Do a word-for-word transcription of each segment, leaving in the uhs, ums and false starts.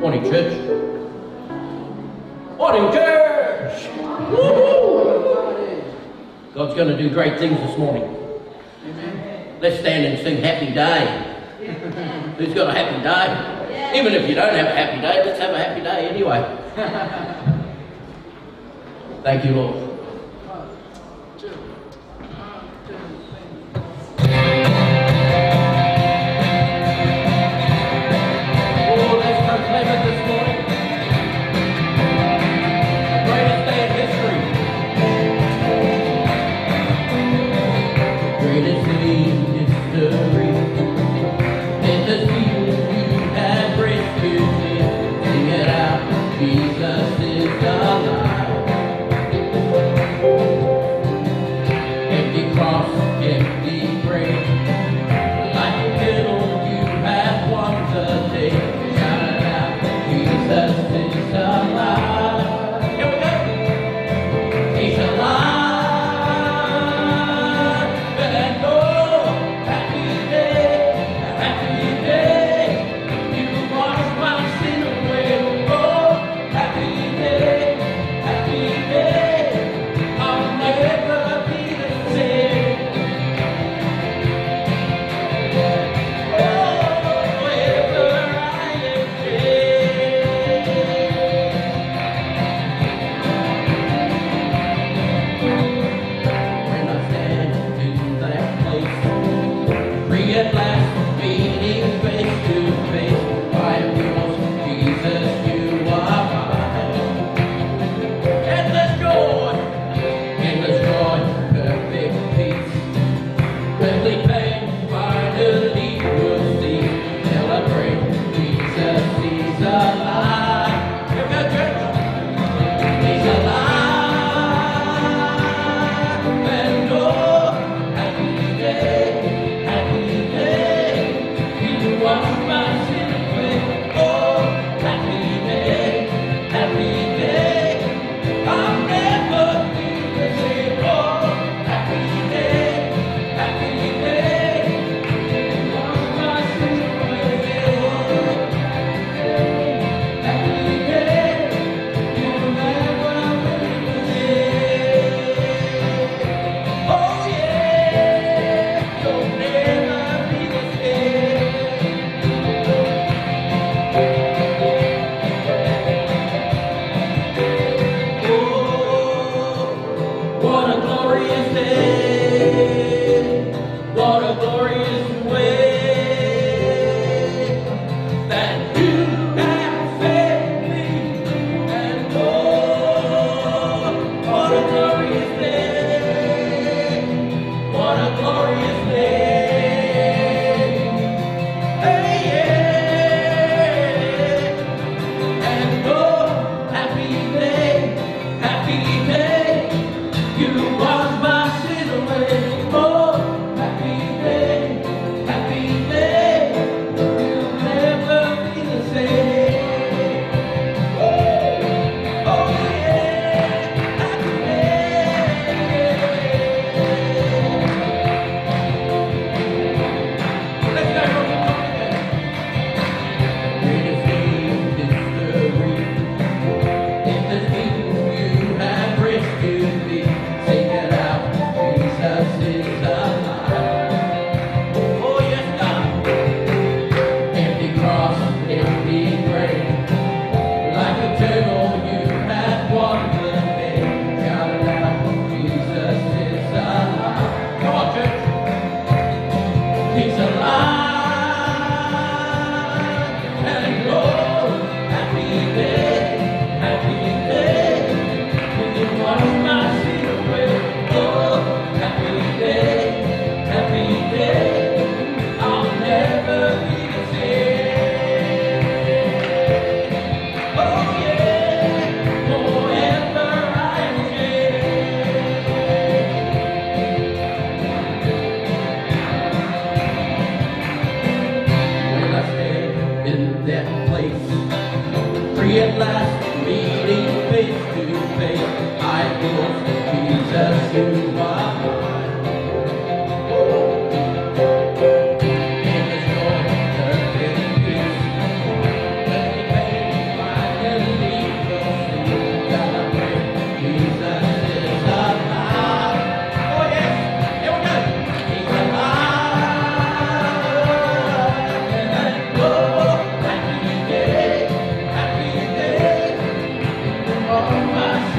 Morning, church. Morning, church. Woo-hoo. God's going to do great things this morning. Amen. Let's stand and sing Happy Day. Who's got a happy day? Yeah. Even if you don't have a happy day, let's have a happy day anyway. Thank you, Lord. Jesus is alive.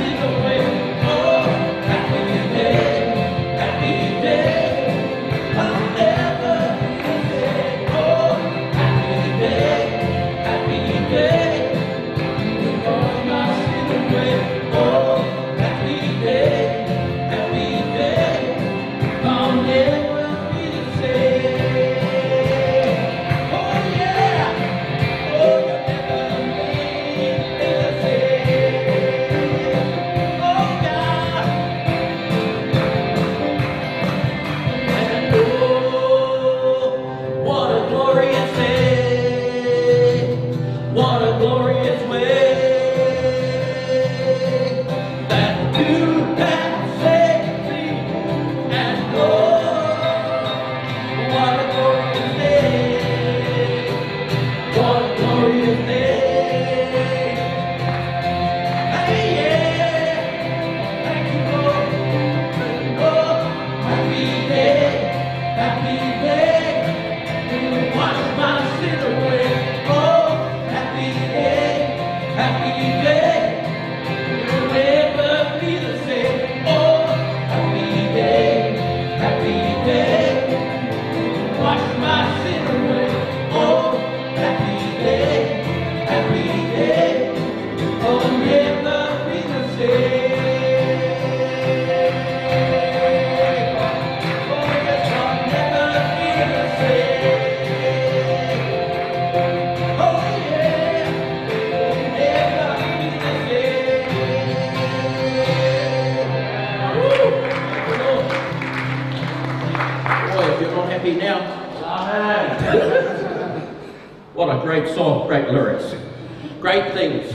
What a great song, great lyrics, great things.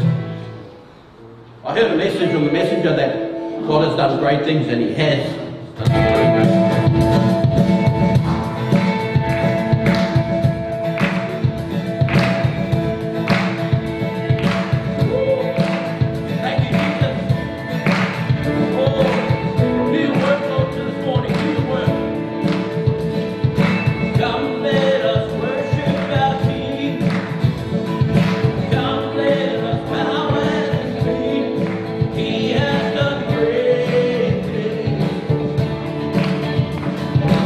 I heard a message on the messenger that God has done great things, and He has done great things. He has done great things.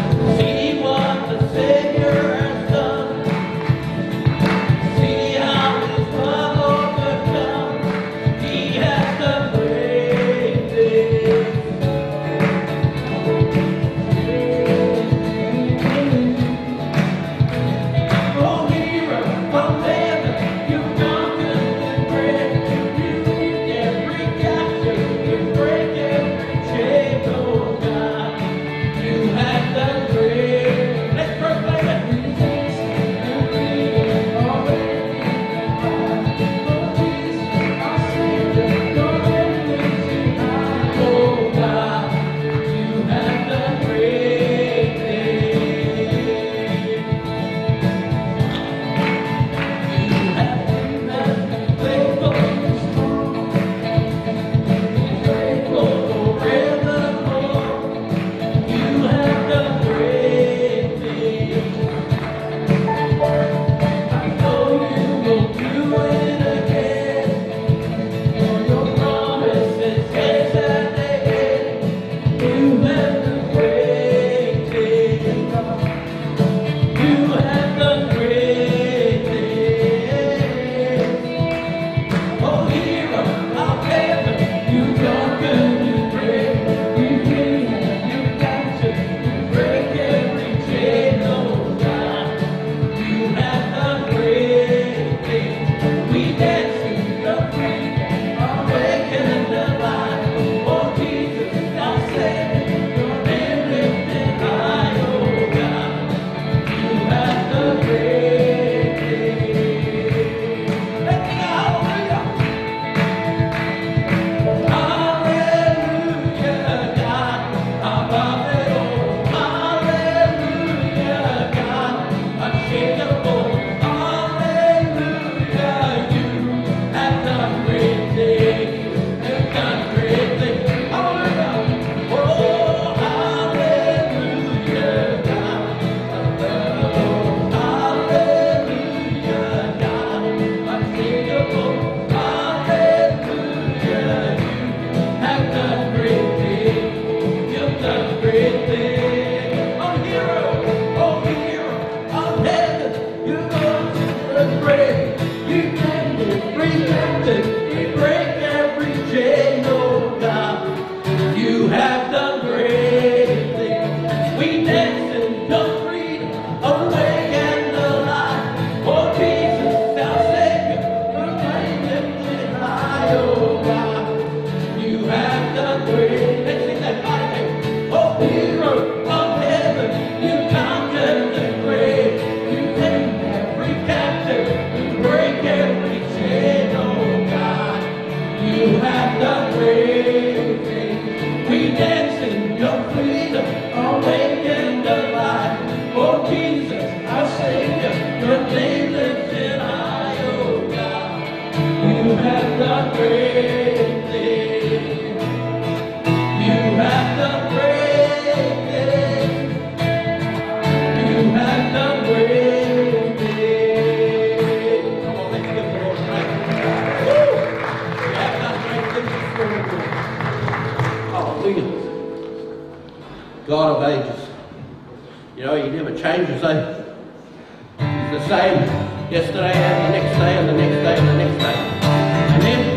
God of ages. You know, He never changes, eh? He's the same yesterday and the next day and the next day and the next day. Amen?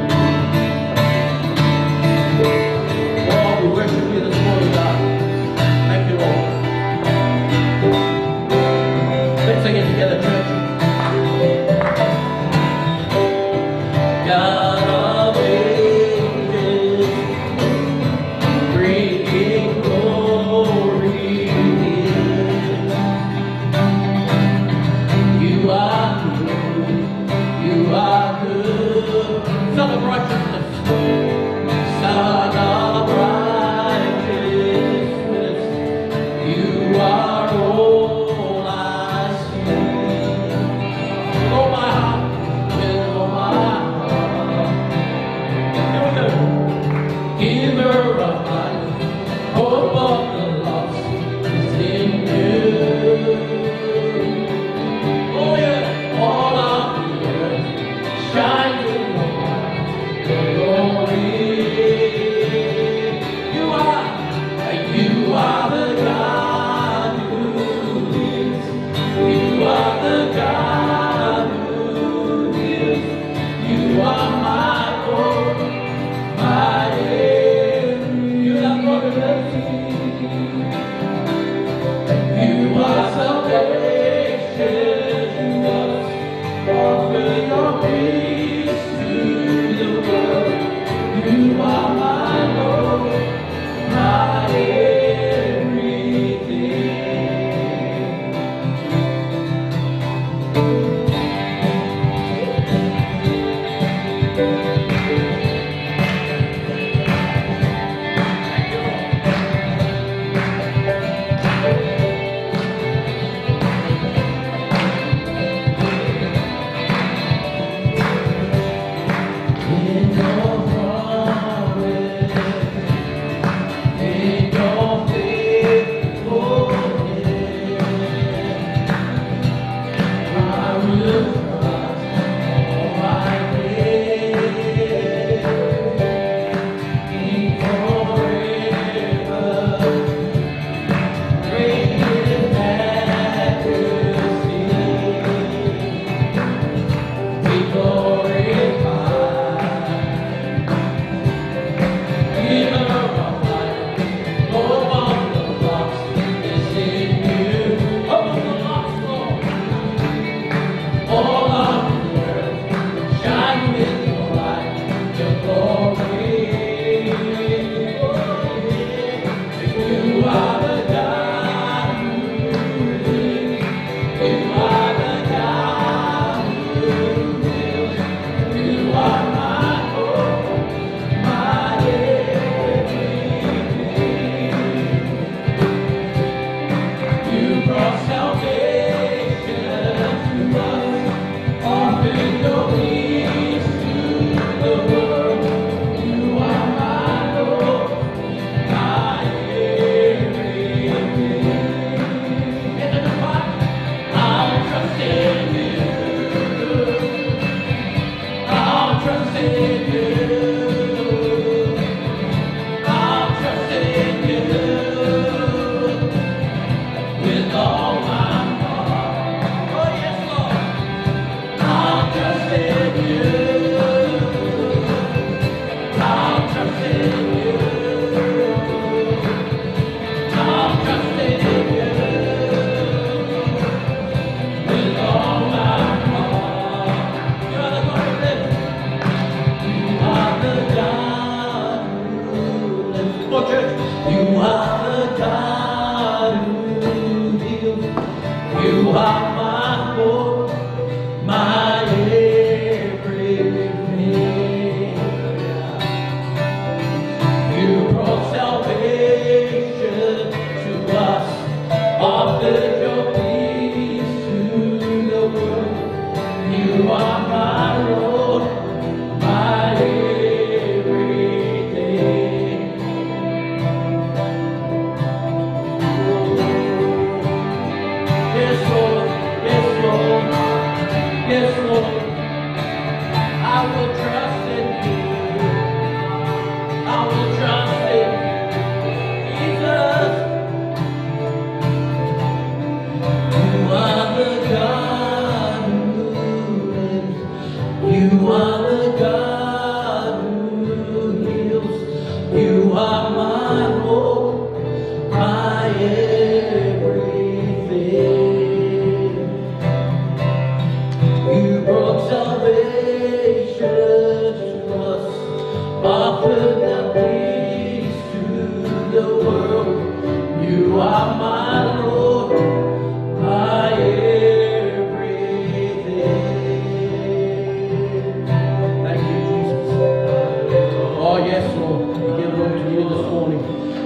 Oh, we worship You this morning, God. Thank You, Lord. Let's sing it together, church. God of ages, bringing glory in. You are good, You are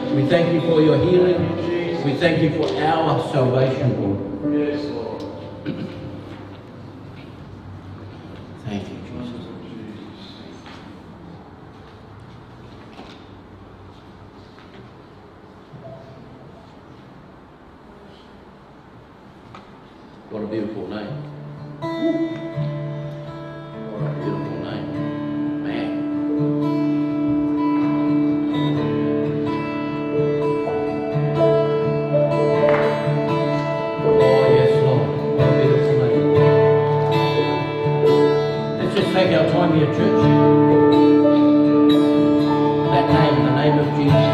We thank you for your healing. We thank you for our salvation, Lord. Yes, Lord. Thank you, Jesus. What a beautiful name. What a beautiful name. Man. Oh, yes, Lord. What a beautiful name. Let's just take our time here, church. That name, the name of Jesus.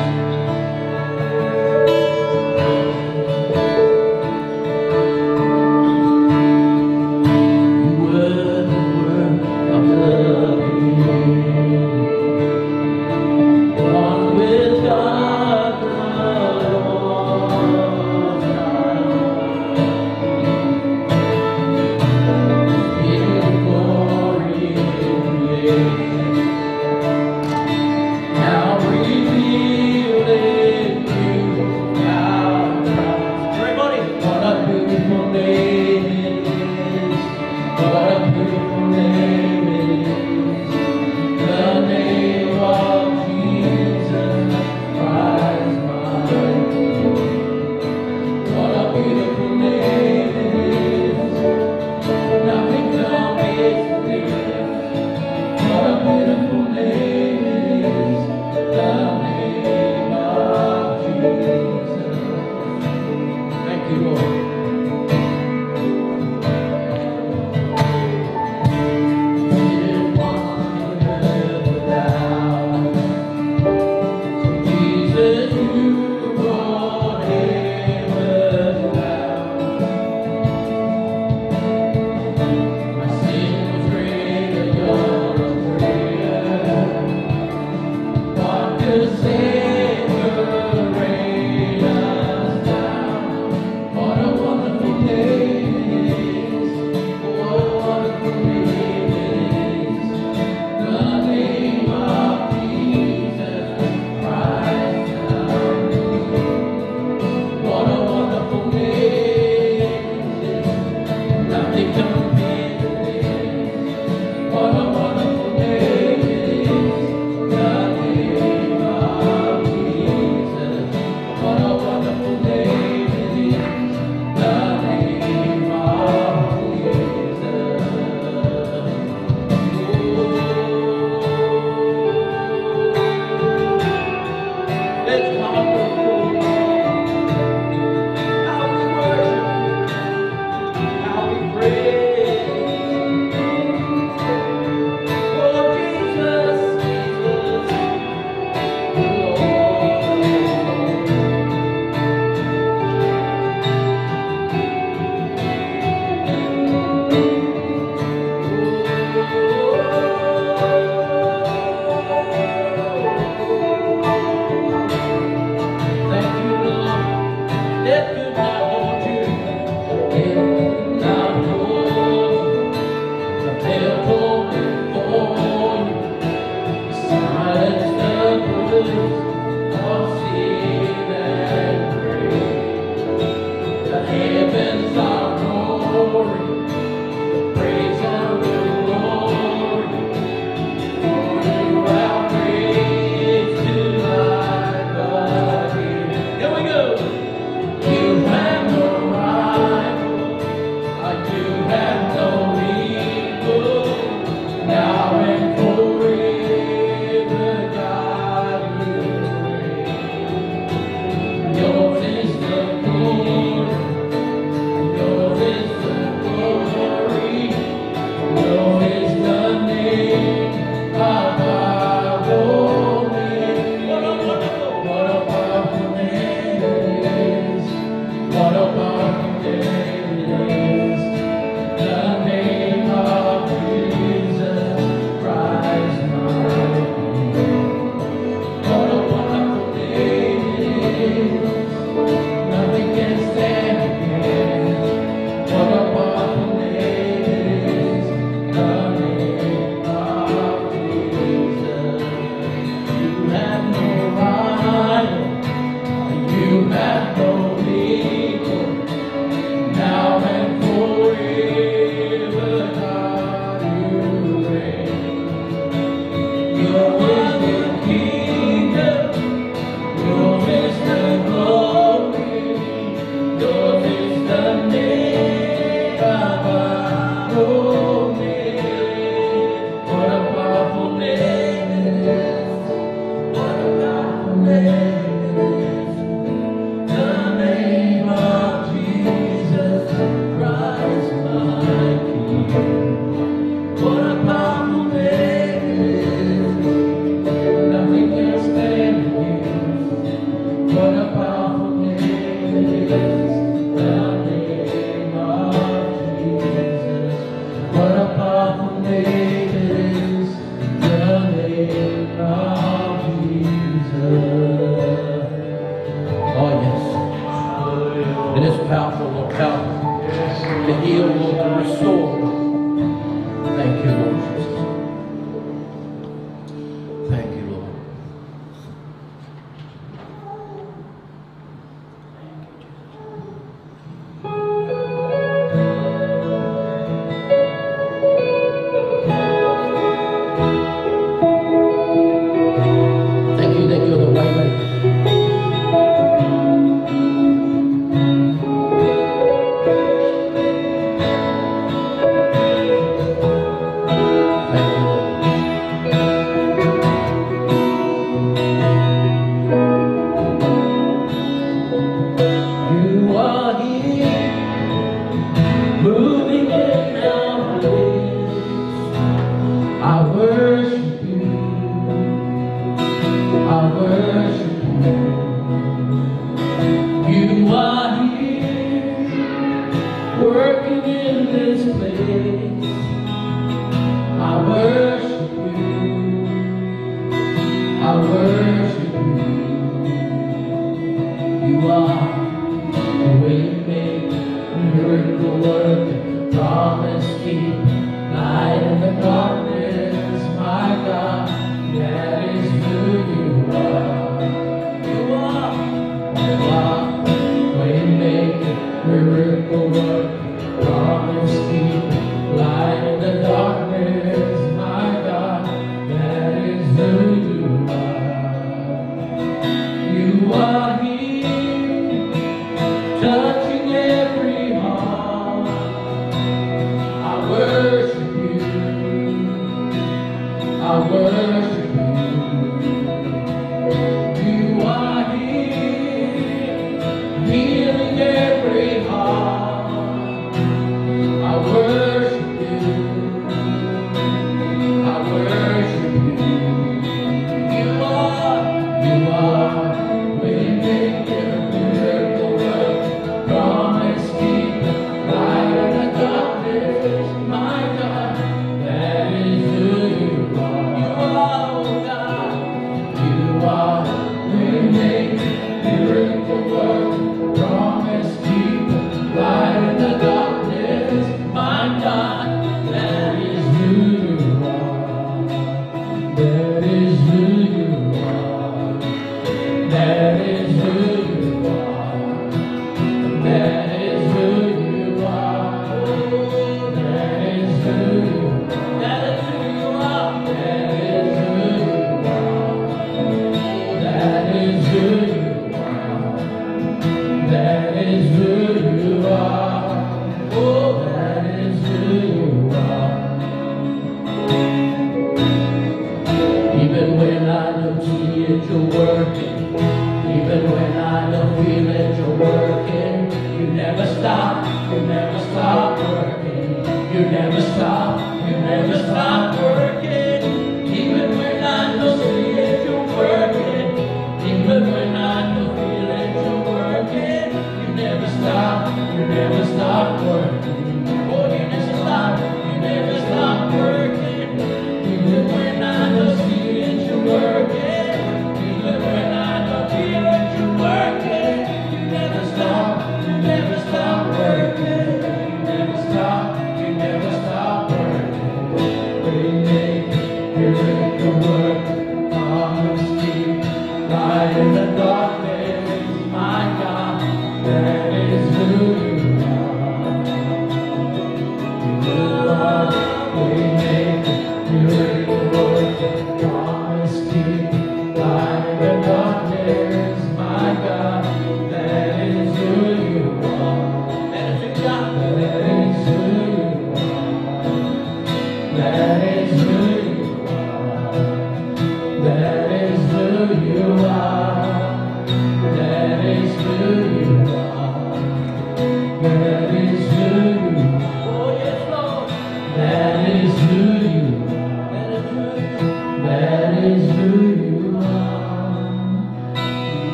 Now and forever, God, you powerful, Lord. Powerful to heal, Lord, to restore. Thank you, Lord Jesus. Thank you, Lord. Thank you that you're the way maker.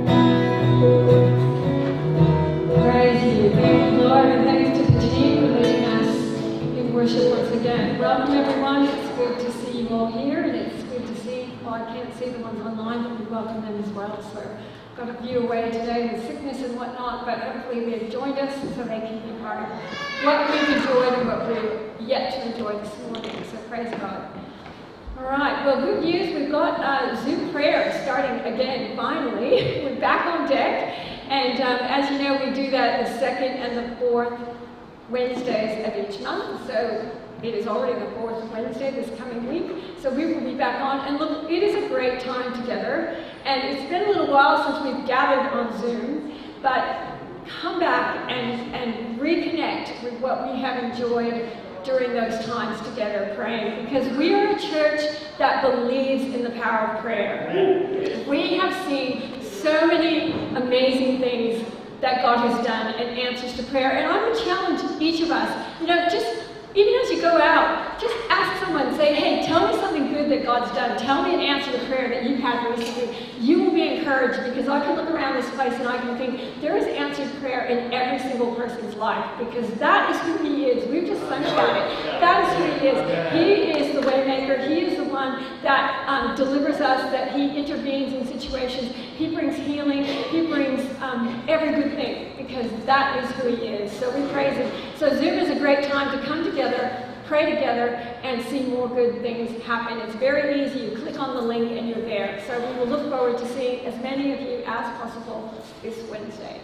Praise you, Lord, and thanks to the team for the Amen. Welcome everyone. It's good to see you all here, and it's good to see, well, I can't see the ones online, but we welcome them as well. So I've got a few away today with sickness and whatnot, but hopefully they've joined us so they can be part of what we've enjoyed and what we're yet to enjoy this morning. So praise God. All right, well, good news. We've got uh, Zoom prayer starting again, finally. We're back on deck. And um, as you know, we do that the second and the fourth Wednesdays of each month. So it is already the fourth Wednesday this coming week. So we will be back on. And look, it is a great time together. And it's been a little while since we've gathered on Zoom. But come back and, and reconnect with what we have enjoyed during those times together praying, because we are a church that believes in the power of prayer. We have seen so many amazing things that God has done and answers to prayer, and I would challenge each of us, you know, just even as you go out, just ask someone, say, hey, tell me something good that God's done. Tell me an answer to prayer that you've had recently. You will be encouraged, because I can look around this place and I can think there is answered prayer in every single person's life, because that is who He is. We've just sung about it. That is who He is. He is the way maker. He is the one that um, delivers us, that He intervenes in situations. He brings healing. He brings um, every good thing, because that is who He is. So we praise Him. So Zoom is a great time to come together, pray together, and see more good things happen. It's very easy. You click on the link and you're there. So we will look forward to seeing as many of you as possible this Wednesday.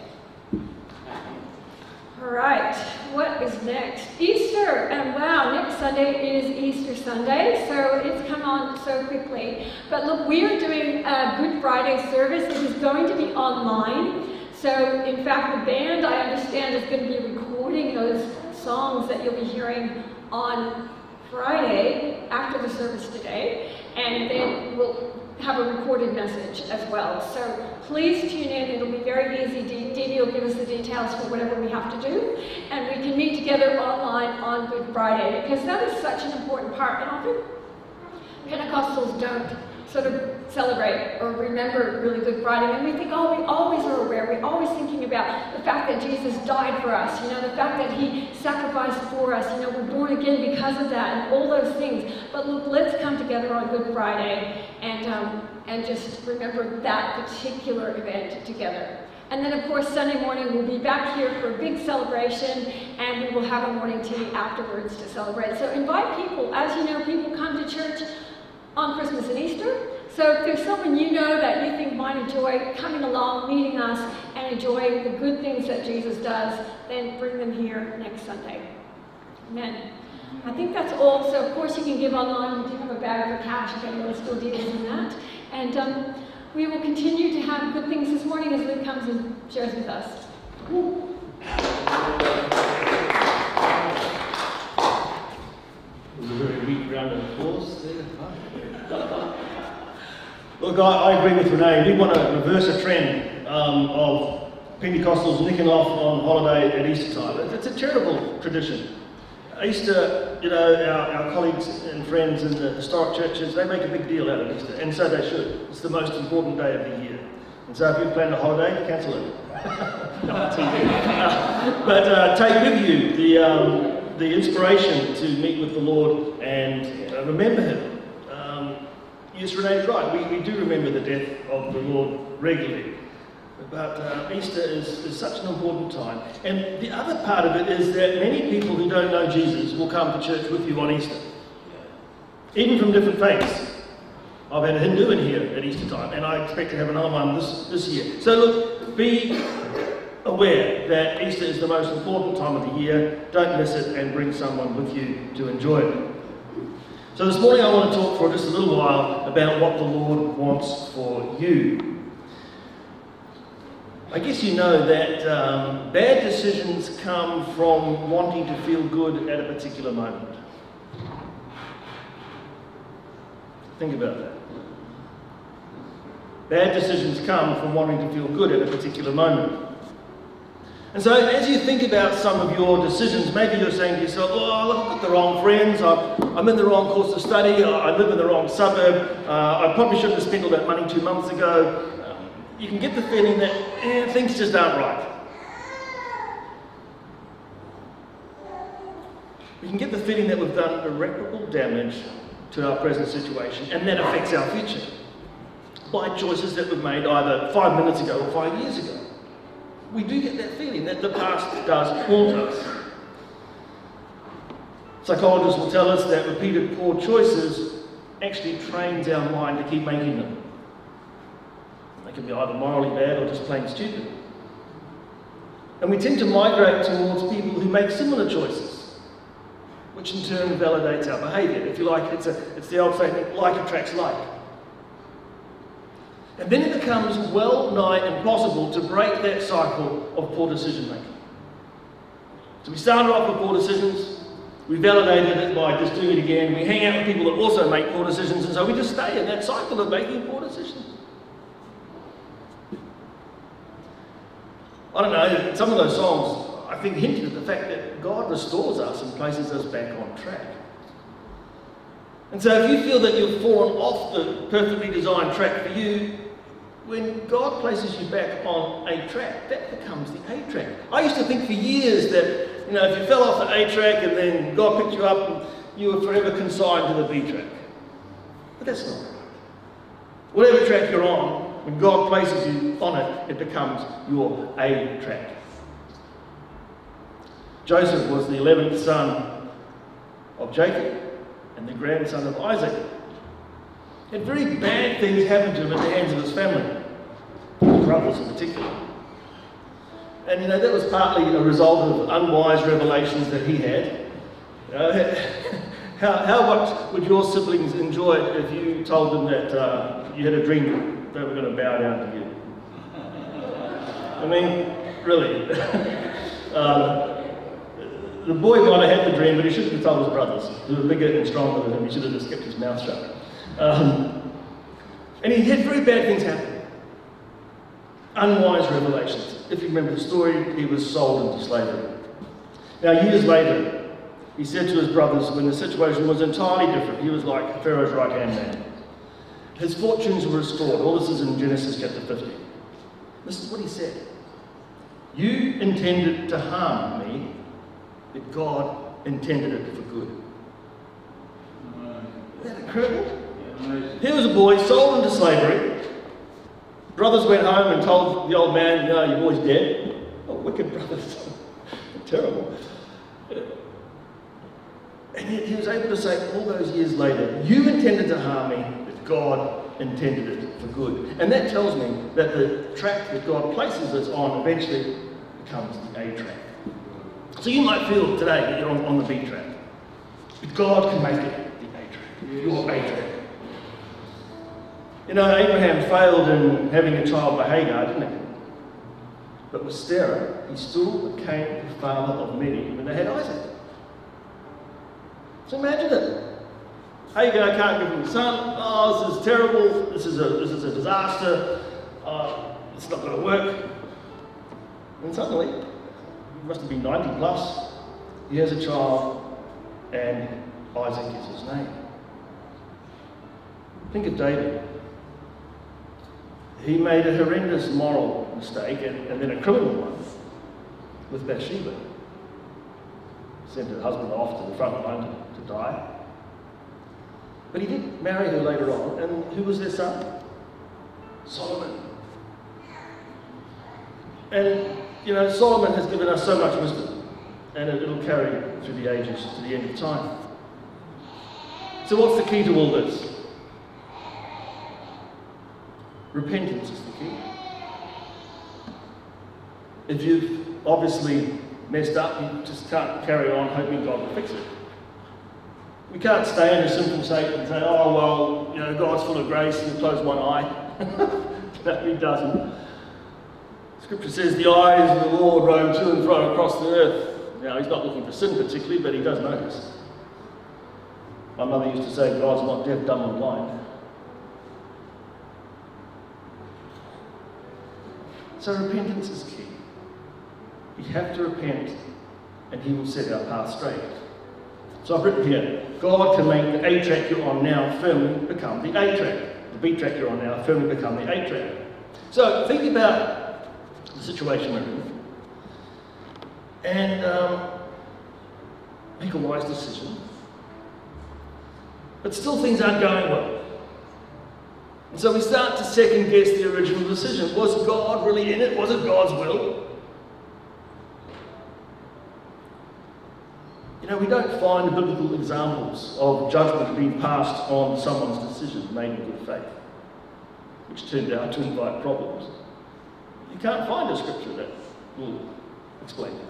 All right, what is next? Easter, and wow, next Sunday is Easter Sunday, so it's come on so quickly. But look, we are doing a Good Friday service. It is going to be online. So in fact, the band, I understand, is going to be recording those songs that you'll be hearing on Friday after the service today, and then we'll have a recorded message as well. So please tune in. It'll be very easy. Dee will give us the details for whatever we have to do, and we can meet together online on Good Friday, because that is such an important part. And often Pentecostals don't sort of celebrate or remember really Good Friday, and we think, oh, we always are aware, we're always thinking about the fact that Jesus died for us, you know, the fact that He sacrificed for us, you know, we're born again because of that, and all those things. But look, let's come together on Good Friday and, um, and just remember that particular event together. And then, of course, Sunday morning we'll be back here for a big celebration, and we will have a morning tea afterwards to celebrate. So invite people. As you know, people come to church on Christmas and Easter. So if there's someone you know that you think might enjoy coming along, meeting us, and enjoying the good things that Jesus does, then bring them here next Sunday. Amen. I think that's all. So of course you can give online. We do have a bag for cash if anyone still deals in that. And um, we will continue to have good things this morning as Luke comes and shares with us. Woo. A very weak round of applause there. Look, I, I agree with Renee. We want to reverse a trend um, of Pentecostals nicking off on holiday at Easter time. It's a terrible tradition. Easter, you know, our, our colleagues and friends in the historic churches, they make a big deal out of Easter, and so they should. It's the most important day of the year. And so if you've planned a holiday, cancel it. No, uh, but uh, take with you the, um, the inspiration to meet with the Lord and uh, remember Him. Yes, Renee's right. We, we do remember the death of the Lord regularly. But uh, Easter is, is such an important time. And the other part of it is that many people who don't know Jesus will come to church with you on Easter. Even from different faiths. I've had a Hindu in here at Easter time, and I expect to have another one this, this year. So look, be aware that Easter is the most important time of the year. Don't miss it, and bring someone with you to enjoy it. So this morning I want to talk for just a little while about what the Lord wants for you. I guess you know that um, bad decisions come from wanting to feel good at a particular moment. Think about that. Bad decisions come from wanting to feel good at a particular moment. And so as you think about some of your decisions, maybe you're saying to yourself, oh, I've got the wrong friends, I'm in the wrong course of study, I live in the wrong suburb, uh, I probably shouldn't have spent all that money two months ago. Um, you can get the feeling that eh, things just aren't right. we can get the feeling that we've done irreparable damage to our present situation, and that affects our future by choices that we've made either five minutes ago or five years ago. We do get that feeling that the past does haunt us. Psychologists will tell us that repeated poor choices actually trains our mind to keep making them. They can be either morally bad or just plain stupid. And we tend to migrate towards people who make similar choices, which in turn validates our behaviour. If you like, it's, a, it's the old saying, like attracts like. And then it becomes well nigh impossible to break that cycle of poor decision making. So we started off with poor decisions, we validated it by just doing it again, we hang out with people that also make poor decisions, and so we just stay in that cycle of making poor decisions. I don't know, some of those songs, I think, hinted at the fact that God restores us and places us back on track. And so if you feel that you've fallen off the perfectly designed track for you, when God places you back on a track, that becomes the A track. I used to think for years that, you know, if you fell off the A track and then God picked you up, and you were forever consigned to the B track. But that's not right. Whatever track you're on, when God places you on it, it becomes your A track. Joseph was the eleventh son of Jacob and the grandson of Isaac. And very bad things happened to him at the hands of his family, his brothers in particular. And you know, that was partly a result of unwise revelations that he had. You know, how, how much would your siblings enjoy it if you told them that uh, you had a dream that they were going to bow down to you? I mean, really. um, the boy might have had the dream, but he shouldn't have told his brothers, who were bigger and stronger than him. He should have just kept his mouth shut. Um, and he had very bad things happen. Unwise revelations. If you remember the story, he was sold into slavery. Now, years later, he said to his brothers, when the situation was entirely different, he was like Pharaoh's right-hand man. His fortunes were restored. All this is in Genesis chapter fifty. This is what he said. You intended to harm me, but God intended it for good. Isn't that incredible? Here was a boy sold into slavery. Brothers went home and told the old man, no, your boy's dead. Oh, wicked brothers. Terrible. And yet he was able to say all those years later, you intended to harm me, but God intended it for good. And that tells me that the track that God places us on eventually becomes the A track. So you might feel today that you're on, on the B track. But God can make it the A track. Your A track. You know, Abraham failed in having a child by Hagar, didn't he? But with Sarah, he still became the father of many when they had Isaac. So imagine it. Hagar can't give him a son. Oh, this is terrible. This is a, this is a disaster. Uh, it's not going to work. And suddenly, he must have been ninety plus. He has a child, and Isaac is his name. Think of David. He made a horrendous moral mistake and, and then a criminal one with Bathsheba. Sent her husband off to the front line to, to die. But he did marry her later on, and who was their son? Solomon. And, you know, Solomon has given us so much wisdom, and it, it'll carry through the ages to the end of time. So what's the key to all this? Repentance is the key. If you've obviously messed up, you just can't carry on hoping God will fix it. We can't stay in a sinful state and say, oh, well, you know, God's full of grace and close one eye. No, he doesn't. Scripture says the eyes of the Lord roam to and fro across the earth. Now, he's not looking for sin particularly, but he does notice. My mother used to say, God's not deaf, dumb, and blind. So repentance is key. We have to repent, and he will set our path straight. So I've written here, God can make the A track you're on now firmly become the A track. The B track you're on now firmly become the A track. So think about the situation we're in. And um, make a wise decision. But still things aren't going well. And so we start to second guess the original decision. Was God really in it? Was it God's will? You know, we don't find biblical examples of judgment being passed on someone's decision made in good faith, which turned out to invite problems. You can't find a scripture that will explain that.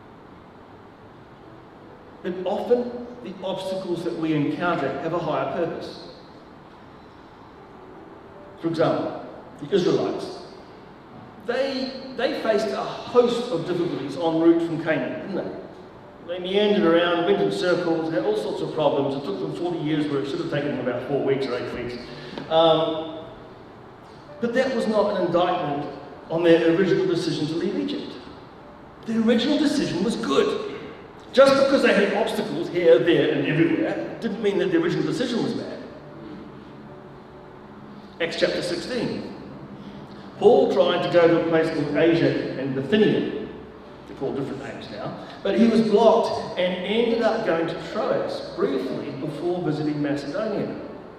But often, the obstacles that we encounter have a higher purpose. For example, the Israelites. They, they faced a host of difficulties en route from Canaan, didn't they? They meandered around, went in circles, had all sorts of problems. It took them forty years where it should have taken them about four weeks or eight weeks. Um, but that was not an indictment on their original decision to leave Egypt. Their original decision was good. Just because they had obstacles here, there, and everywhere, didn't mean that the original decision was bad. Acts chapter sixteen. Paul tried to go to a place called Asia and Bithynia. They're called different names now. But he was blocked and ended up going to Troas briefly before visiting Macedonia.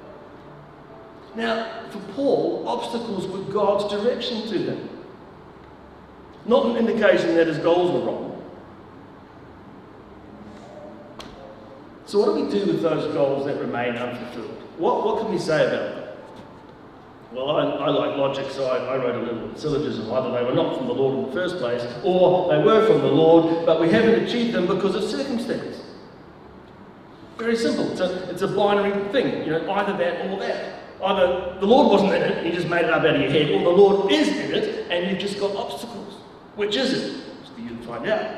Now, for Paul, obstacles were God's direction to him. Not an indication that his goals were wrong. So what do we do with those goals that remain unfulfilled? What, what can we say about them? Well, I, I like logic, so I, I wrote a little syllogism. Either they were not from the Lord in the first place, or they were from the Lord, but we haven't achieved them because of circumstance. Very simple. It's a, it's a binary thing. You know, either that or that. Either the Lord wasn't in it, and you just made it up out of your head, or the Lord is in it, and you've just got obstacles. Which is it? It's for you to find out.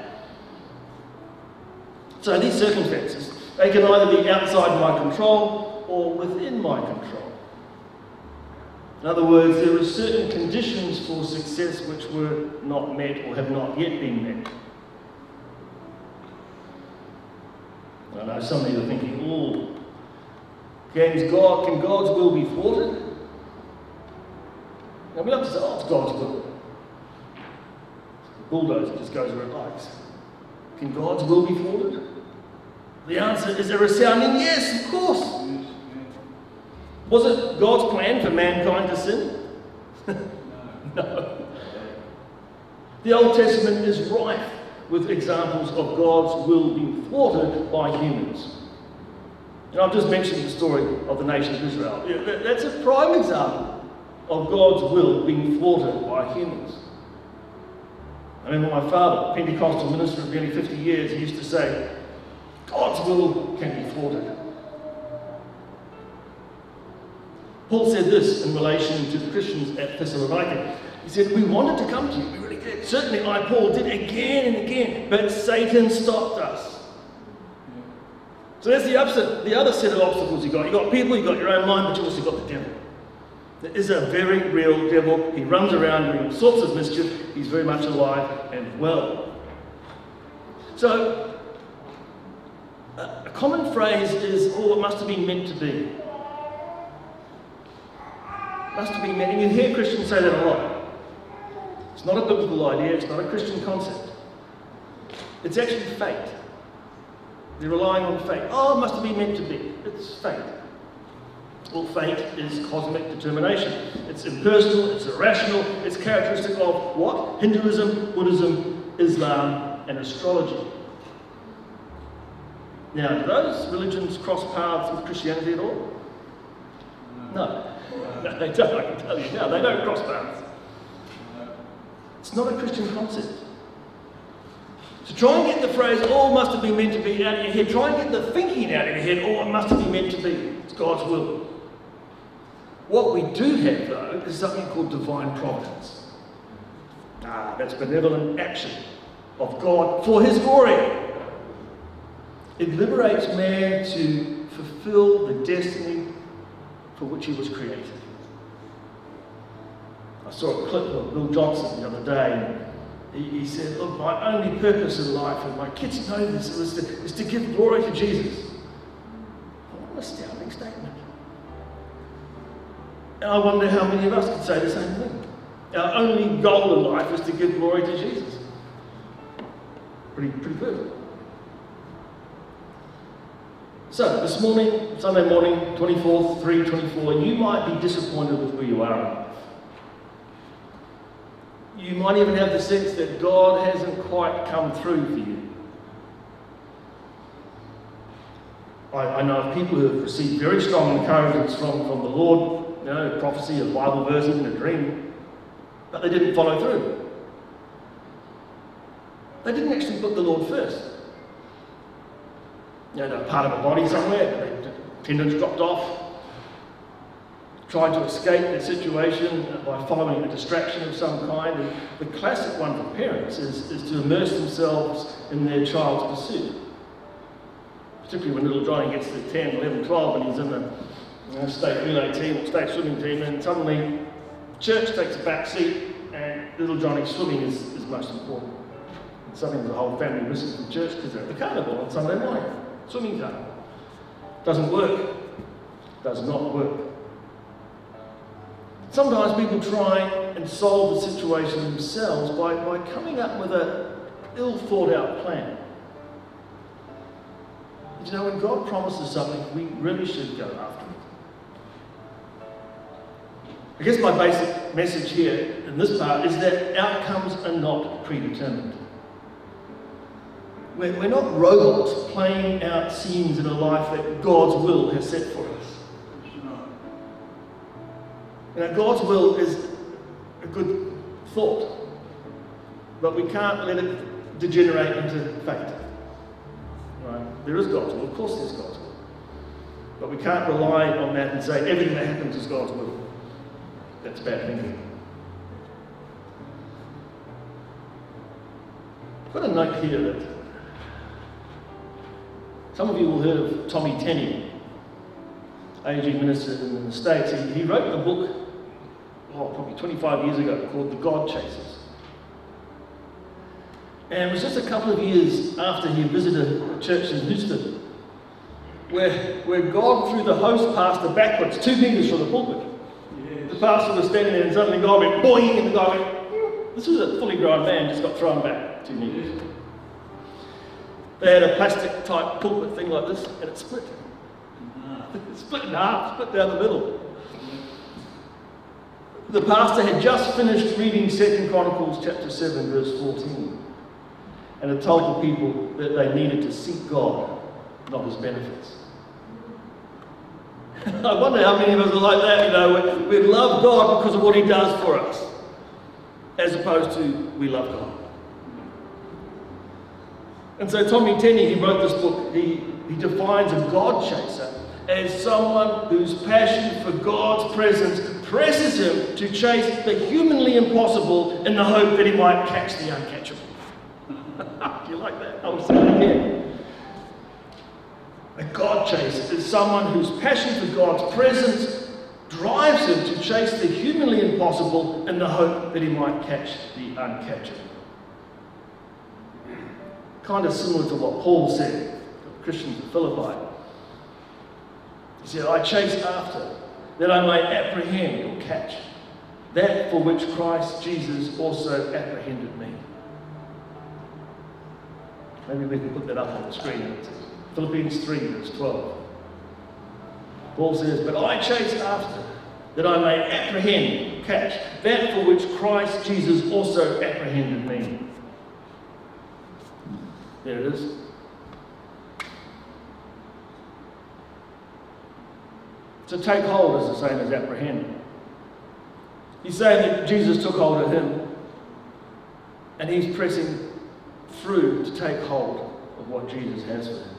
So these circumstances, they can either be outside my control or within my control. In other words, there are certain conditions for success which were not met or have not yet been met. I know some of you are thinking, oh, can, God, can God's will be thwarted? Now we have to say, oh, it's God's will. The bulldozer just goes where it likes. Can God's will be thwarted? The answer is a resounding yes, of course. Was it God's plan for mankind to sin? No. The Old Testament is rife with examples of God's will being thwarted by humans. And I've just mentioned the story of the nation of Israel. That's a prime example of God's will being thwarted by humans. I remember my father, Pentecostal minister of nearly fifty years, he used to say, God's will can be thwarted. Paul said this in relation to the Christians at Thessalonica. He said, we wanted to come to you, we really did. Certainly I, Paul, did again and again, but Satan stopped us. So that's the opposite, the other set of obstacles you got. You got people, you got your own mind, but you also got the devil. There is a very real devil. He runs around doing all sorts of mischief. He's very much alive and well. So, a common phrase is, oh, it must have been meant to be. Must have been meant, and you hear Christians say that a lot. It's not a biblical idea, it's not a Christian concept. It's actually fate. They're relying on fate. Oh, it must have been meant to be. It's fate. Well, fate is cosmic determination. It's impersonal, it's irrational, it's characteristic of what? Hinduism, Buddhism, Islam, and astrology. Now, do those religions cross paths with Christianity at all? No. No, they don't, I can tell you now. They don't cross paths. It's not a Christian concept. So try and get the phrase, oh, it must have been meant to be, out of your head. Try and get the thinking out of your head, oh, it must have been meant to be. It's God's will. What we do have, though, is something called divine providence. Ah, that's benevolent action of God for His glory. It liberates man to fulfill the destiny for which he was created. I saw a clip of Bill Johnson the other day, and he, he said, look, my only purpose in life, and my kids know this, is to, is to give glory to Jesus. What an astounding statement. And I wonder how many of us could say the same thing. Our only goal in life is to give glory to Jesus. Pretty, pretty good. So, this morning, Sunday morning, twenty-fourth, three twenty-four, you might be disappointed with where you are in life. You might even have the sense that God hasn't quite come through for you. I, I know of people who have received very strong encouragements from, from the Lord, you know, a prophecy, a Bible verse, even a dream, but they didn't follow through. They didn't actually put the Lord first. You know, they're part of a body somewhere, their tendons dropped off, tried to escape their situation by following a distraction of some kind. And the classic one for parents is, is to immerse themselves in their child's pursuit. Particularly when little Johnny gets to ten, eleven, twelve and he's in the you know, state relay team or state swimming team, and suddenly church takes a back seat and little Johnny's swimming is, is most important. And suddenly the whole family misses from church because they're at the carnival on Sunday morning. Swimming carnival. Doesn't work. Does not work. Sometimes people try and solve the situation themselves by, by coming up with an ill thought out plan. But you know, when God promises something, we really should go after it. I guess my basic message here in this part is that outcomes are not predetermined. We're, we're not robots playing out scenes in a life that God's will has set for us. You know, God's will is a good thought, but we can't let it degenerate into fate. Right? There is God's will, of course there's God's will, but we can't rely on that and say everything that happens is God's will. That's bad thinking. I've got a note here that some of you will have heard of Tommy Tenney, A G minister in the States. He, he wrote a book, oh, probably twenty-five years ago, called The God Chasers. And it was just a couple of years after he visited a church in Houston, where, where God threw the host pastor backwards, two metres from the pulpit. Yes. The pastor was standing there and suddenly God went boing, and the guy went, mm. This was a fully grown man, just got thrown back two metres. Yes. They had a plastic type pulpit thing like this, and it split. It split in half, split down the middle. The pastor had just finished reading Second Chronicles chapter seven, verse fourteen, and had told the people that they needed to seek God, not his benefits. I wonder how many of us are like that, you know, we love God because of what he does for us, as opposed to we love God. And so Tommy Tenney, he wrote this book, he, he defines a God chaser as someone whose passion for God's presence presses him to chase the humanly impossible in the hope that he might catch the uncatchable. Do you like that? I'll say it again. A God chaser is someone whose passion for God's presence drives him to chase the humanly impossible in the hope that he might catch the uncatchable. Kind of similar to what Paul said to Christians at Philippi. He said, I chase after, that I may apprehend or catch that for which Christ Jesus also apprehended me. Maybe we can put that up on the screen. Philippians three, verse twelve. Paul says, but I chase after, that I may apprehend, catch that for which Christ Jesus also apprehended me. There it is. To take hold is the same as apprehend. He's saying that Jesus took hold of him and he's pressing through to take hold of what Jesus has for him.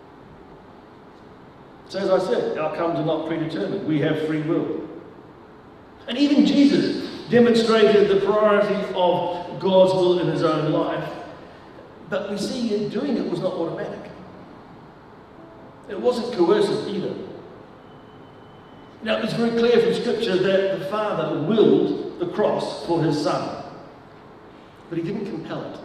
So as I said, outcomes are not predetermined. We have free will. And even Jesus demonstrated the priority of God's will in his own life. But we see that doing it was not automatic. It wasn't coercive either. Now, it's very clear from Scripture that the Father willed the cross for his Son, but he didn't compel it.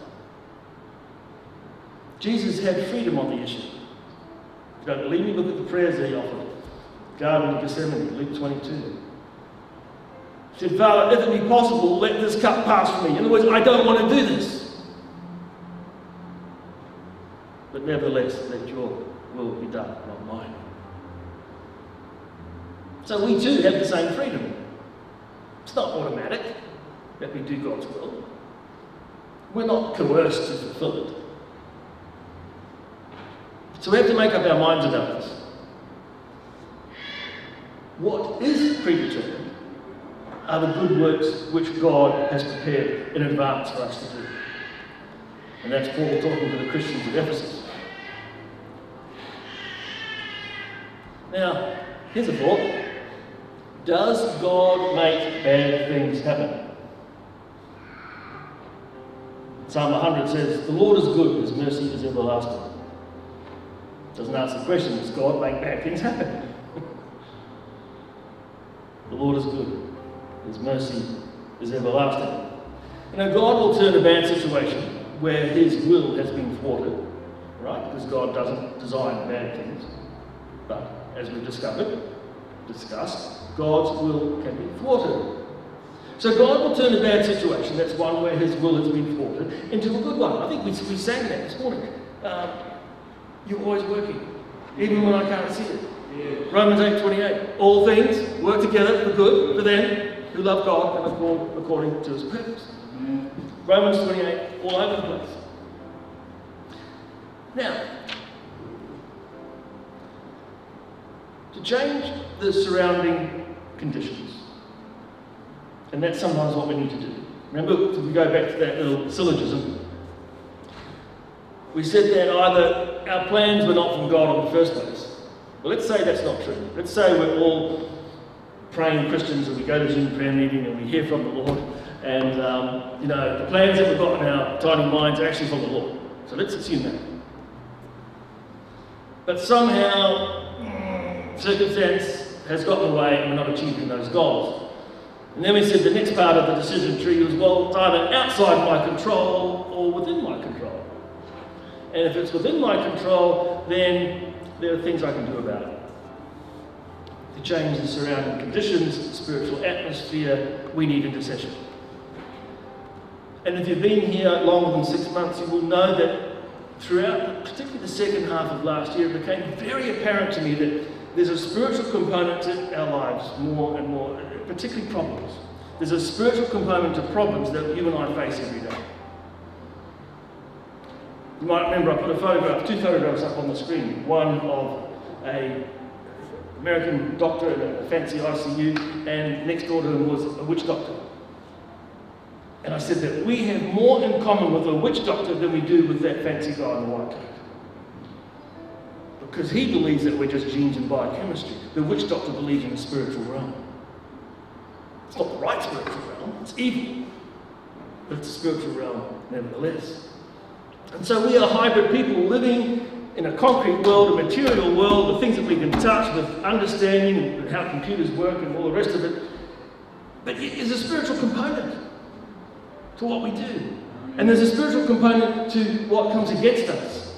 Jesus had freedom on the issue. If you don't believe me, look at the prayers that he offered. Garden of Gethsemane, Luke twenty-two. He said, Father, if it be possible, let this cup pass from me. In other words, I don't want to do this. But nevertheless, let your will be done, not mine. So we too have the same freedom. It's not automatic that we do God's will. We're not coerced to fulfill it. So we have to make up our minds about this. What is predetermined are the good works which God has prepared in advance for us to do. And that's Paul talking to the Christians of Ephesus. Now, here's a thought. Does God make bad things happen? Psalm one hundred says, "The Lord is good, His mercy is everlasting." Doesn't answer the question, does God make bad things happen? The Lord is good, His mercy is everlasting. You know, God will turn a bad situation where His will has been thwarted, right? Because God doesn't design bad things. But as we've discovered, discussed, God's will can be thwarted. So God will turn a bad situation, that's one where His will has been thwarted, into a good one. I think we, we sang that this morning. Um, you're always working, even when I can't see it. Yeah. Romans eight twenty-eight. All things work together for good for them who love God and are called according to His purpose. Yeah. Romans twenty-eight, all over the place. Now, to change the surrounding conditions, and that's sometimes what we need to do. Remember, if we go back to that little syllogism, we said that either our plans were not from God in the first place. Well, let's say that's not true. Let's say we're all praying Christians and we go to Zoom prayer meeting and we hear from the Lord, and um, you know, the plans that we've got in our tiny minds are actually from the Lord. So let's assume that. But somehow, circumstance has gotten in the way and we're not achieving those goals. And then we said the next part of the decision tree was, well, it's either outside my control or within my control. And if it's within my control, then there are things I can do about it. To change the surrounding conditions, the spiritual atmosphere, we need intercession. And if you've been here longer than six months, you will know that throughout, particularly the second half of last year, it became very apparent to me that there's a spiritual component to our lives more and more, particularly problems. There's a spiritual component to problems that you and I face every day. You might remember I put a photograph, two photographs up on the screen. One of an American doctor in a fancy I C U, and next door to him was a witch doctor. And I said that we have more in common with a witch doctor than we do with that fancy guy in the white coat. Because he believes that we're just genes and biochemistry. The witch doctor believes in the spiritual realm. It's not the right spiritual realm, it's evil. But it's a spiritual realm nevertheless. And so we are hybrid people living in a concrete world, a material world, the things that we can touch with understanding and how computers work and all the rest of it. But there's a spiritual component to what we do. And there's a spiritual component to what comes against us.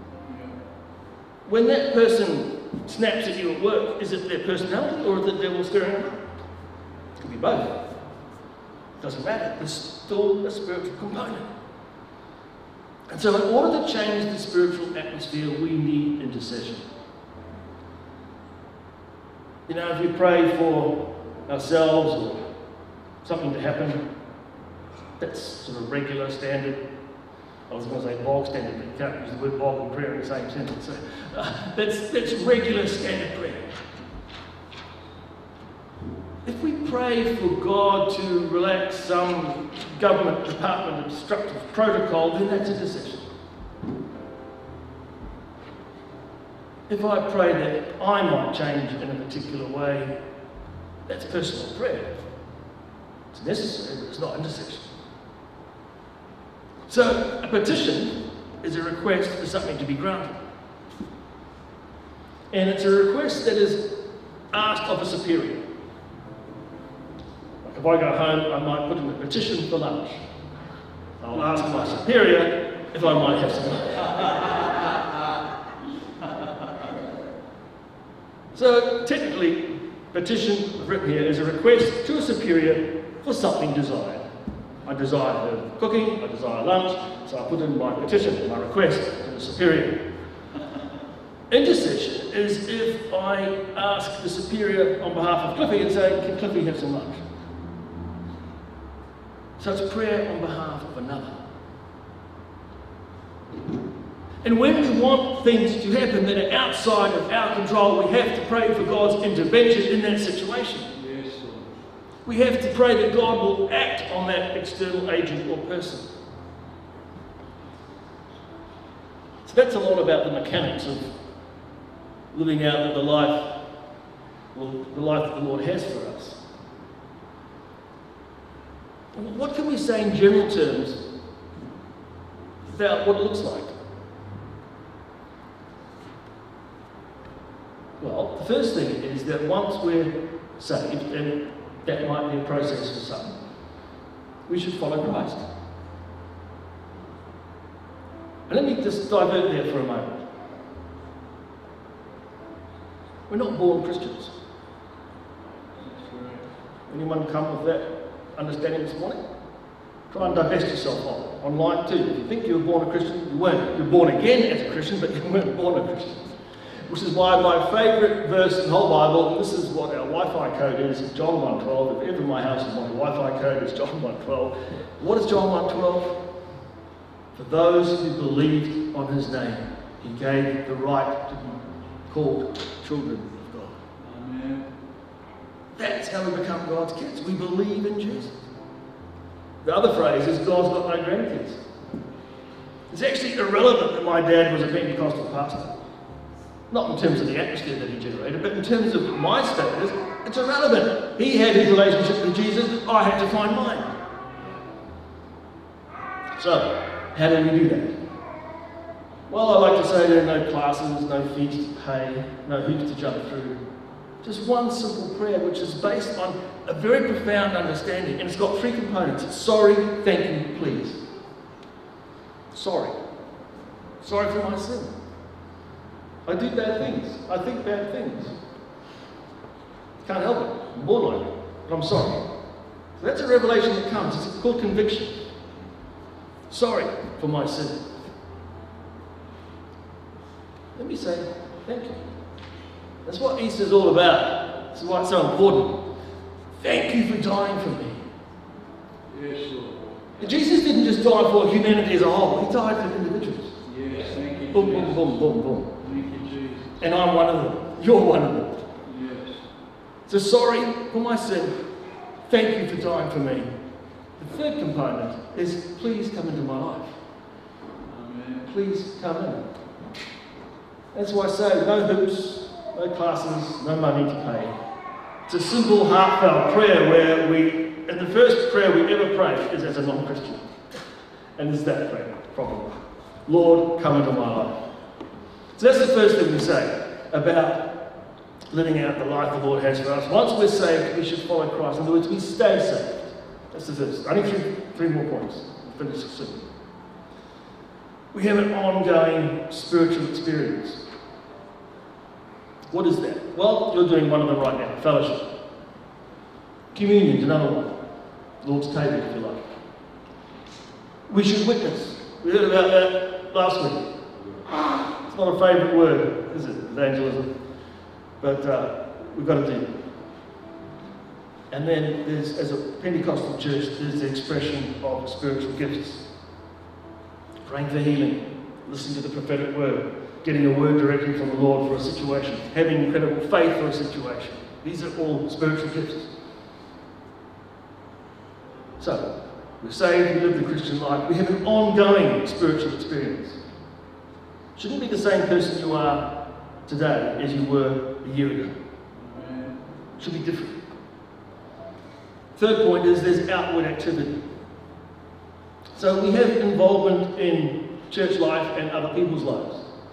When that person snaps at you at work, is it their personality or is it the devil stirring them up? It could be both. It doesn't matter. There's still a spiritual component. And so in order to change the spiritual atmosphere, we need intercession. You know, if we pray for ourselves or something to happen, that's sort of regular, standard. I was going to say bog standard, but you can't use the word bog and prayer in the same sentence. So, uh, that's, that's regular, standard prayer. If we pray for God to relax some government department obstructive protocol, then that's intercession. If I pray that I might change in a particular way, that's personal prayer. It's necessary, but it's not intercession. So, a petition is a request for something to be granted. And it's a request that is asked of a superior. Like if I go home, I might put in a petition for lunch. I'll ask my superior if I might have some lunch. So, technically, petition written here is a request to a superior for something desired. I desire her cooking, I desire lunch, so I put in my petition, my request to the superior. Intercession is if I ask the superior on behalf of Cliffy and say, can Cliffy have some lunch? So it's prayer on behalf of another. And when we want things to happen that are outside of our control, we have to pray for God's intervention in that situation. Yes, Lord. We have to pray that God will act on that external agent or person. So that's a lot about the mechanics of living out the life, well, the life that the Lord has for us. What can we say in general terms about what it looks like? Well, the first thing is that once we're saved, and that might be a process for some, we should follow Christ. And let me just divert there for a moment. We're not born Christians. Anyone come with that understanding this morning? Try and divest yourself of it. Online too. If you think you were born a Christian, you weren't. You're born again as a Christian, but you weren't born a Christian. Which is why my favourite verse in the whole Bible, and this is what our Wi-Fi code is, is John one twelve. If ever my house is my Wi-Fi code, is John one twelve. What is John one twelve? For those who believed on his name, he gave the right to be called children of God. Amen. That's how we become God's kids. We believe in Jesus. The other phrase is God's got no grandkids. It's actually irrelevant that my dad was a Pentecostal pastor. Not in terms of the atmosphere that he generated, but in terms of my status, it's irrelevant. He had his relationship with Jesus, I had to find mine. So, how do we do that? Well, I like to say there are no classes, no fees to pay, no hoops to jump through. Just one simple prayer which is based on a very profound understanding, and it's got three components. It's sorry, thank you, please. Sorry. Sorry for my sin. I do bad things. I think bad things. Can't help it. I'm born like it. But I'm sorry. So that's a revelation that comes. It's called conviction. Sorry for my sin. Let me say thank you. That's what Easter is all about. This is why it's so important. Thank you for dying for me. Yes, Lord. Jesus didn't just die for humanity as a whole. He died for individuals. Yes, thank you. Boom, boom, boom, boom, boom. Thank you, Jesus. And I'm one of them. You're one of them. Yes. So sorry for my sin. Thank you for dying for me. The third component is please come into my life. Amen. Please come in. That's why I say no hoops, no classes, no money to pay. It's a simple, heartfelt prayer where we, and the first prayer we ever pray is as a non-Christian. And it's that prayer, probably. Lord, come into my life. So that's the first thing we say about living out the life the Lord has for us. Once we're saved, we should follow Christ. In other words, we stay saved. That's the first. I need three, three more points. I'll finish soon. We have an ongoing spiritual experience. What is that? Well, you're doing one of them right now. Fellowship. Communion's another one. Lord's table, if you like. We should witness. We heard about that last week. It's not a favourite word, is it? Evangelism. But uh, we've got to do it. And then there's, as a Pentecostal church, there's the expression of spiritual gifts. Praying for healing, listening to the prophetic word, getting a word directly from the Lord for a situation, having incredible faith for a situation. These are all spiritual gifts. So, we're saved, we live the Christian life, we have an ongoing spiritual experience. Shouldn't be the same person you are today as you were a year ago. Should be different. Third point is there's outward activity. So we have involvement in church life and other people's lives.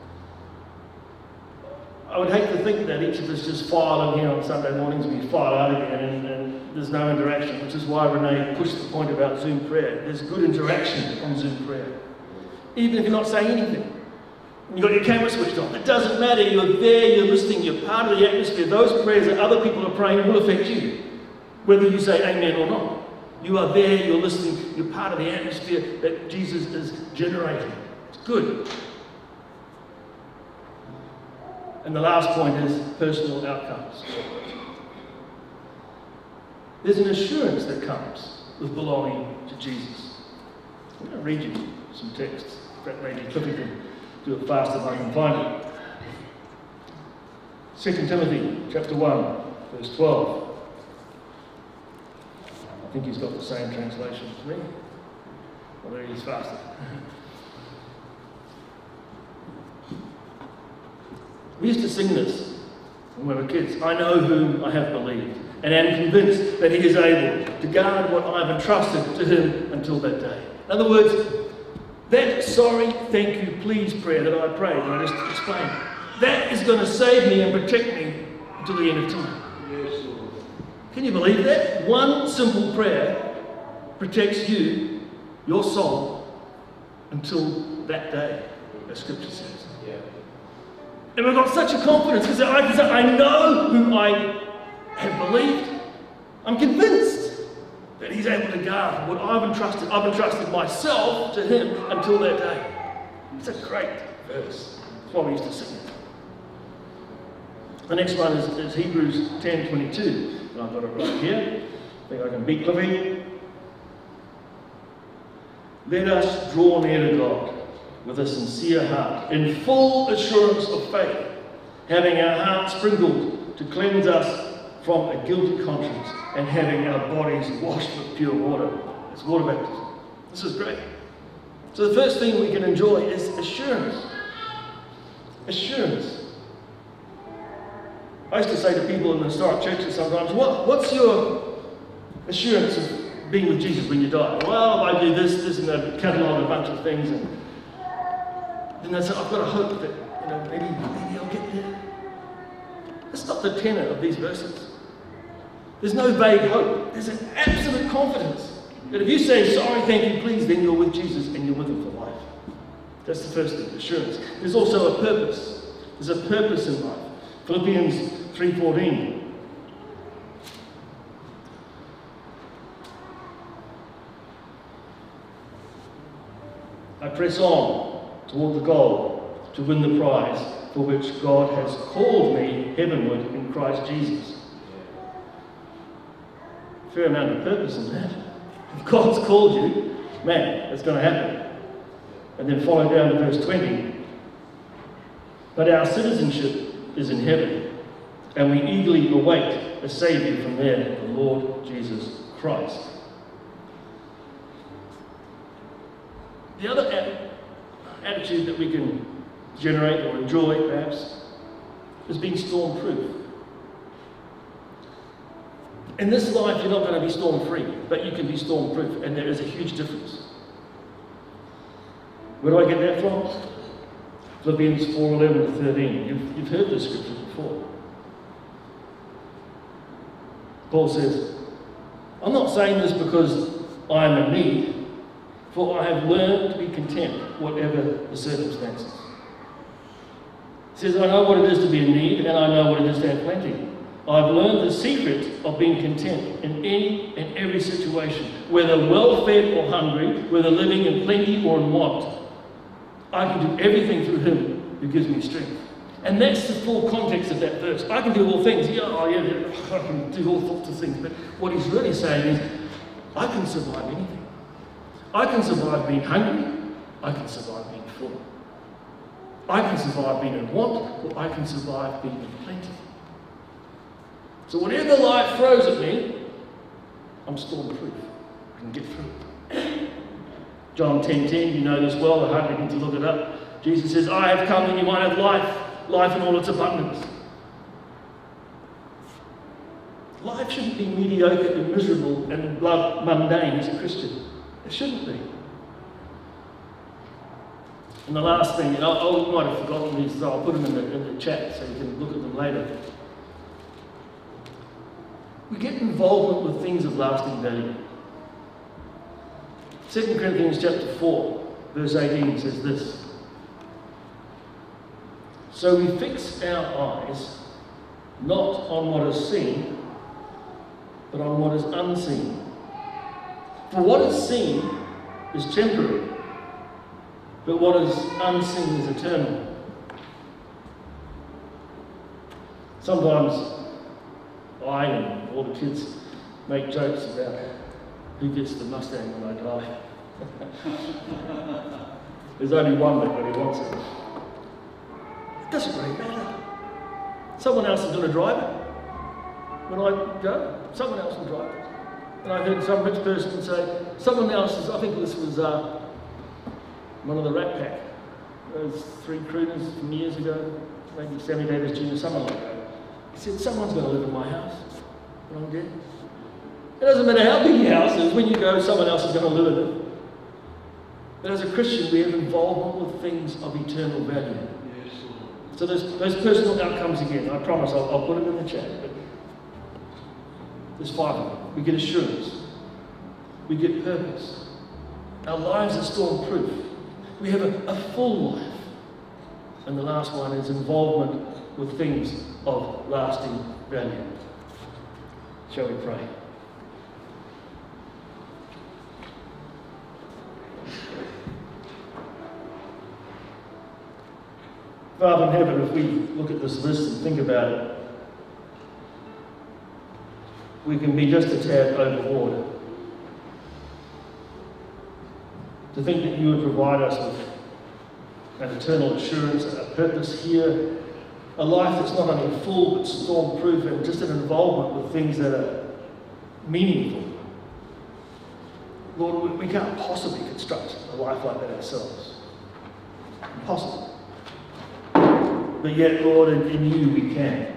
I would hate to think that each of us just file in here on Sunday mornings and we file out again and, and there's no interaction, which is why Renee pushed the point about Zoom prayer. There's good interaction on Zoom prayer. Even if you're not saying anything. You've got your camera switched on. It doesn't matter. You're there, you're listening, you're part of the atmosphere. Those prayers that other people are praying will affect you, whether you say amen or not. You are there, you're listening, you're part of the atmosphere that Jesus is generating. It's good. And the last point is personal outcomes. There's an assurance that comes with belonging to Jesus. I'm going to read you some texts. That maybe Cliffy can do it faster than I can find it. Second Timothy chapter one, verse twelve. I think he's got the same translation as me. Although he's faster. We used to sing this when we were kids. I know whom I have believed, and am convinced that he is able to guard what I have entrusted to him until that day. In other words, that sorry, thank you, please prayer that I prayed, that I just explained, that is going to save me and protect me until the end of time. Yes, Lord. Can you believe that? One simple prayer protects you, your soul, until that day, as Scripture says. Yeah. And we've got such a confidence because I can say, I know whom I have believed. I'm convinced that he's able to guard what I've entrusted. I've entrusted myself to him until that day. It's a great verse. That's why we used to sing it. The next one is, is Hebrews ten twenty-two. And I've got it right here. I think I can beat Cliffy. Let us draw near to God with a sincere heart, in full assurance of faith, having our hearts sprinkled to cleanse us from a guilty conscience, and having our bodies washed with pure water. It's water baptism. This is great. So the first thing we can enjoy is assurance. Assurance. I used to say to people in the historic churches sometimes, what, what's your assurance of being with Jesus when you die? Well, I do this, this, and they catalogue a bunch of things, and then they say, I've got to hope that, you know, maybe, maybe I'll get there. That's not the tenor of these verses. There's no vague hope. There's an absolute confidence that if you say, sorry, thank you, please, then you're with Jesus and you're with him for life. That's the first thing, assurance. There's also a purpose. There's a purpose in life. Philippians three fourteen. I press on toward the goal to win the prize for which God has called me heavenward in Christ Jesus. Fair amount of purpose in that. If God's called you, man, it's going to happen. And then follow down to verse twenty. But our citizenship is in heaven, and we eagerly await a Saviour from there, the Lord Jesus Christ. The other a- attitude that we can generate or enjoy, perhaps, is being storm-proof. In this life, you're not going to be storm-free, but you can be storm-proof, and there is a huge difference. Where do I get that from? Philippians four eleven to thirteen. You've, you've heard this scripture before. Paul says, I'm not saying this because I am in need, for I have learned to be content, whatever the circumstances. He says, I know what it is to be in need, and I know what it is to have plenty. I've learned the secret of being content in any and every situation, whether well-fed or hungry, whether living in plenty or in want. I can do everything through him who gives me strength. And that's the full context of that verse. I can do all things. Yeah, oh yeah, yeah, I can do all sorts of things. But what he's really saying is, I can survive anything. I can survive being hungry. I can survive being full. I can survive being in want, or I can survive being in plenty. So whatever life throws at me, I'm storm-proof. I can get through it. John ten ten, you know this well, I hardly need to look it up. Jesus says, I have come that you might have life, life in all its abundance. Life shouldn't be mediocre and miserable and mundane as a Christian. It shouldn't be. And the last thing, and I, I might have forgotten these, so I'll put them in the, in the chat so you can look at them later. We get involvement with things of lasting value. Second Corinthians chapter four, verse eighteen says this. So we fix our eyes not on what is seen, but on what is unseen. For what is seen is temporary, but what is unseen is eternal. Sometimes I and all the kids make jokes about who gets the Mustang when I die. There's only one that really wants it. It doesn't really matter. Someone else is going to drive it. When I go, someone else will drive it. And I heard some rich person say, someone else is, I think this was uh, one of the Rat Pack, those three crooners from years ago, maybe Sammy Davis Junior, someone like that. He said, someone's going to live in my house when I'm dead. It doesn't matter how big your house is, when you go, someone else is going to live in it. But as a Christian, we have involvement with things of eternal value. Yes, Lord. So those, those personal outcomes again, I promise I'll, I'll put them in the chat. But there's five of them. We get assurance. We get purpose. Our lives are storm-proof. We have a, a full life. And the last one is involvement with things of lasting value. Shall we pray? Father in heaven, if we look at this list and think about it, we can be just a tad overawed. To think that you would provide us with an eternal assurance, a purpose here, a life that's not only full but storm-proof, and just an involvement with things that are meaningful. Lord, we can't possibly construct a life like that ourselves. Impossible. But yet, Lord, in, in you we can.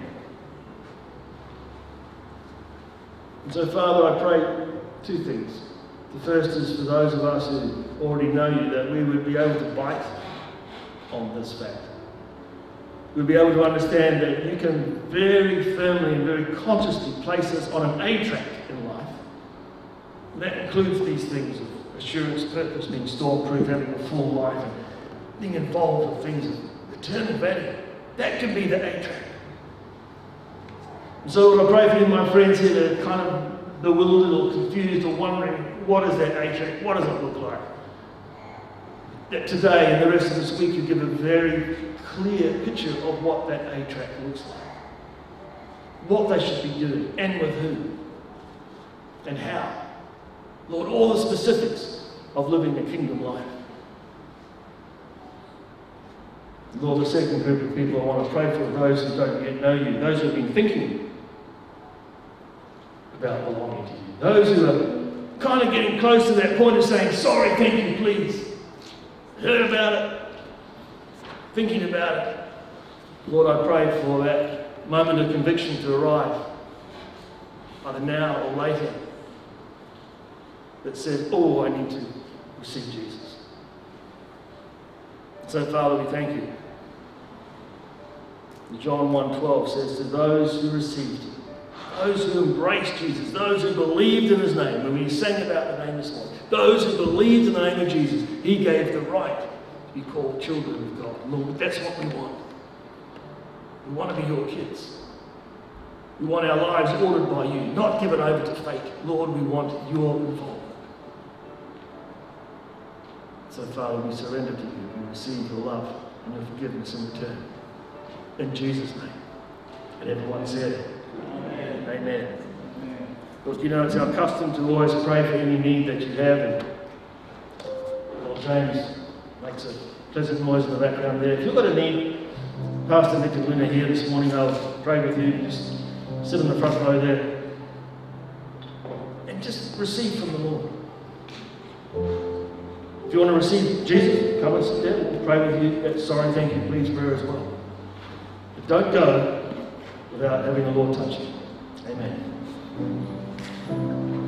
And so, Father, I pray two things. The first is for those of us who already know you, that we would be able to bite on this fact. We'll be able to understand that you can very firmly and very consciously place us on an A track in life. And that includes these things of assurance, purpose, being storm-proof, having a full life, and being involved with things of eternal value. That can be the A track. And so Lord, I pray for you, my friends here, that are kind of bewildered or confused or wondering, what is that A track? What does it look like? That today and the rest of this week you give a very clear picture of what that A track looks like. What they should be doing, and with who, and how. Lord, all the specifics of living a kingdom life. Lord, the second group of people I want to pray for are those who don't yet know you, those who have been thinking about belonging to you, those who are kind of getting close to that point of saying, sorry, thank you, please. Heard about it, thinking about it. Lord, I pray for that moment of conviction to arrive, either now or later, that says, oh, I need to receive Jesus. So, Father, we thank you. John one twelve says, to those who received him, those who embraced Jesus, those who believed in his name, when we sang about the name this morning, those who believed in the name of Jesus, he gave the right to be called children of God. Lord, that's what we want. We want to be your kids. We want our lives ordered by you, not given over to fate. Lord, we want your involvement. So, Father, we surrender to you. We receive your love and your forgiveness in return. In Jesus' name. And everyone said, Amen. Amen. Amen. Because, you know, it's our custom to always pray for any need that you have. And Lord James makes a pleasant noise in the background there. If you've got a need, Pastor Nick and Lynn are here this morning. I'll pray with you. Just sit in the front row there. And just receive from the Lord. If you want to receive Jesus, come and sit down. We'll pray with you. That sorry, thank you, please prayer as well. But don't go without having the Lord touch you. Amen.